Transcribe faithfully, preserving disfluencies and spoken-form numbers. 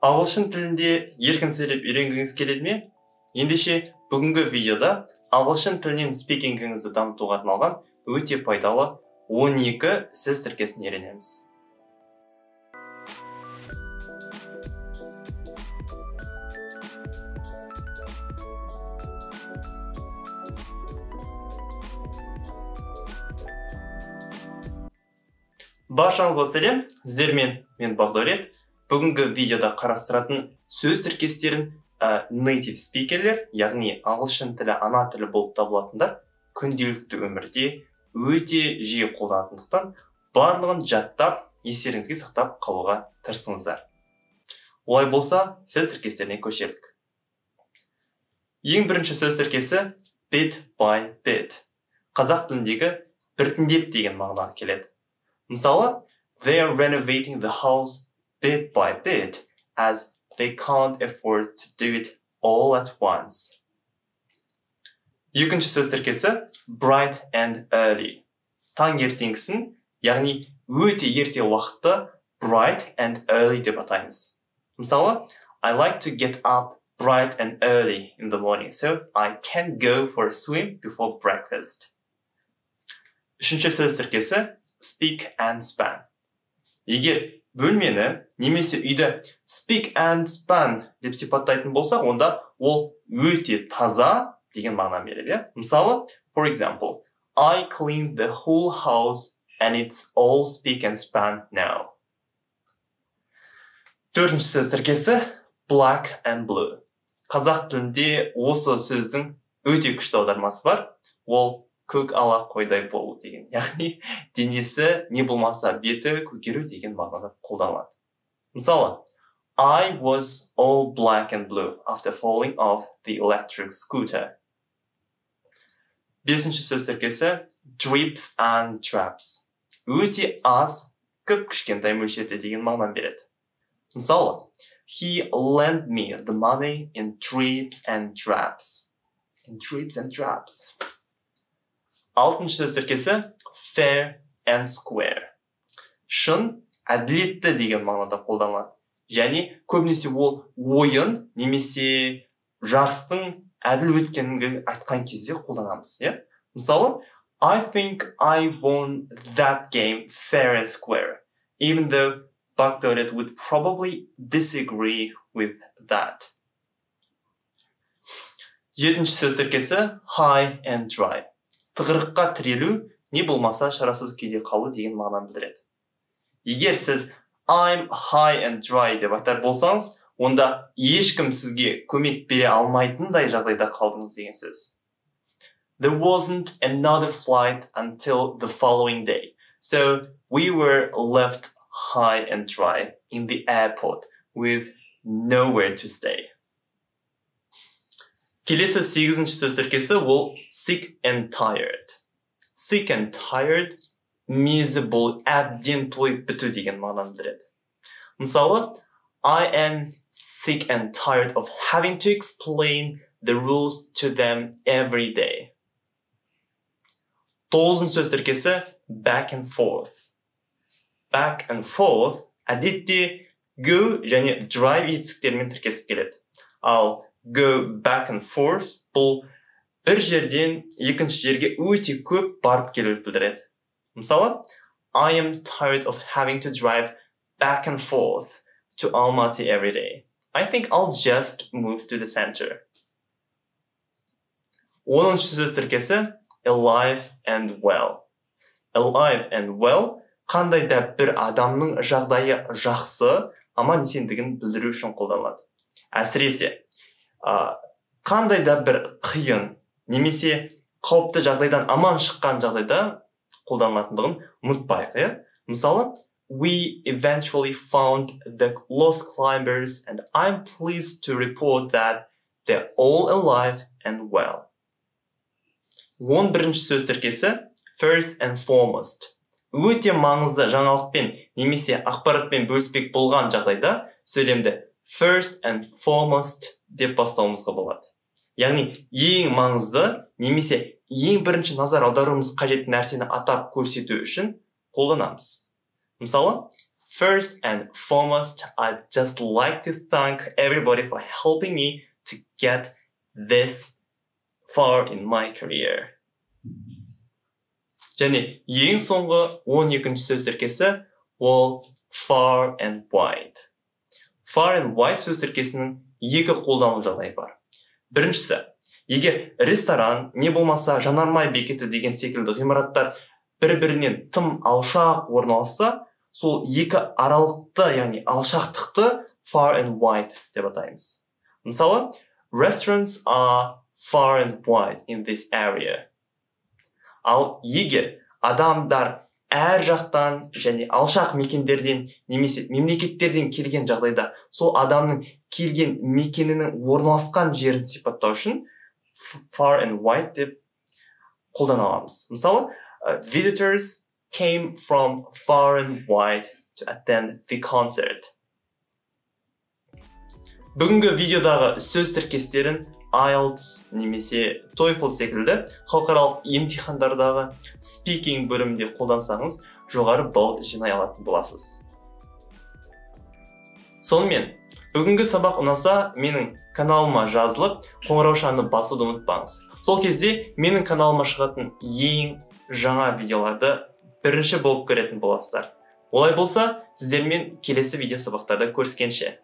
Ағылшын тілінде еркін сөйлеп үйренгіңіз келеді ме? Ендеше бүгінгі видеода ағылшын тілінен спикингіңізді дамытуға арналған өте пайдалы он екі сөз тіркесін үйренеміз. Баршаңызға сәлем, сіздермен мен Бағдәулет. Бүгінгі видеода қарастыратын сөз тіркестерін ә, native спикерлер, яғни ағылшын тілі ана тілі болып табылатындар күнделікті өмірде өте жиі қолданатындықтан барлығын жаттап, естеріңізге сақтап қалуға тырысыңыздар. Олай болса, сөз тіркестеріне көшелік. Ең бірінші сөз тіркесі bit by bit. Қазақ тіліндегі біртіндеп деген мағынаға келеді. Мысалы, they are renovating the house bit by bit as they can't afford to do it all at once. Екінші сөз тіркесі bright and early. Таң ертеңгісін, яғни өте ерте уақытты bright and early деп атаймыз. Мысалы, I like to get up bright and early in the morning, so I can go for a swim before breakfast. Үшінші сөз тіркесі speak and span. Егер бөлмені немесе үйді speak and span деп сипаттайтын болсақ, онда ол өте таза деген мағына береді. Мысалы, for example, I cleaned the whole house and it's all speak and span now. Төртінші сөз тіркесі black and blue. Қазақ тілінде осы сөздің өте күшті аудармасы бар. Ол көк ала қойдай болу деген. Яғни денесі не болмаса беті көгеру деген мағынада қолданылады. Мысалы, I was all black and blue after falling off the electric scooter. Бесінші сөз тіркесі drips and traps. Өте аз, көп кішкентай мөлшерде деген мағынаны береді. Мысалы, he lent me the money in drips and traps. In drips and traps. Алтыншы сөз тіркесі fair and square. Шын, әділетті деген мағынада қолданылады. Және көбінесе ол ойын немесе жарыстың әділ өткенін айтқан кезде қолданамыз. Мысалы, I think I won that game fair and square, even though Бағдәулет would probably disagree with that. Жетінші сөз тіркесі high and dry. Тығырыққа тірелу, не болмаса шарасыз күйде қалу деген мағынаны білдіреді. Егер сіз I'm high and dry деп айтар болсаңыз, онда ешкім сізге көмек бере алмайтындай жағдайда қалдыңыз деген сөз. There wasn't another flight until the following day, so we were left high and dry in the airport with nowhere to stay. Келесі сегізінші сөз тіркесі ол sick and tired. Sick and tired мезі бол әбден тойып біту деген мағынаны білдіреді. Мысалы, I am sick and tired of having to explain the rules to them every day. Тоғызыншы сөз тіркесі back and forth. Back and forth әдетте go және drive етістіктермен тіркесіп келеді. Ал go back and forth бұл бір жерден екінші жерге өте көп барып келуді білдіреді. Мысалы, I am tired of having to drive back and forth to Almaty every day. I think I'll just move to the center. оныншы сөз тіркесі alive and well. Alive and well қандай да бір адамның жағдайы жақсы, аман есендігін білдіру үшін қолданылады. Әсіресе қандай да бір қиын немесе қауіпті жағдайдан аман шыққан жағдайда қолданылатындығын ұмытпайық. Мысалы, we eventually found the lost climbers and I'm pleased to report that they're all alive and well. он бірінші сөз тіркесі first and foremost. Өте маңызды жаңалықпен немесе ақпаратпен бөліспек болған жағдайда сөйлемді first and foremost деп бастауымызға болады. Яғни ең маңызды немесе ең бірінші назар аударуымыз қажет нәрсені атап көрсету үшін қолданамыз. Мысалы, First and foremost, I'd just like to thank everybody for helping me to get this far in my career. және ең соңғы он екінші сөз тіркесі ол far and wide. Far and wide сөз тіркесінің екі қолдану жағдайы бар. Біріншісі, егер ресторан, не болмаса жанармай бекеті деген секілді ғимараттар бір-бірінен тым алшақ орналасса, сол екі аралықты, яғни алшақтықты far and wide деп атаймыз. Мысалы, restaurants are far and wide in this area. Ал егер адамдар әр жақтан және алшақ мекендерден немесе мемлекеттерден келген жағдайда сол адамның келген мекенінің орналасқан жерін сипаттау үшін far and wide деп қолдана аламыз. Мысалы, visitors came from far and wide to attend the concert. Бүгінгі видеодағы сөз тіркестерін ай эл-ти-эс немесе TOEFL секілді халықаралық емтихандардағы speaking бөлімінде қолдансаңыз, жоғары балл жинай алатын боласыз. Сонымен, бүгінгі сабақ ұнаса, менің каналыма жазылып, қоңырау шанын басуды ұмытпаңыз. Сол кезде менің каналыма шығатын ең жаңа видеоларды бірінші болып көретін боласыздар. Олай болса, сіздермен келесі видео сабақтарда көріскенше.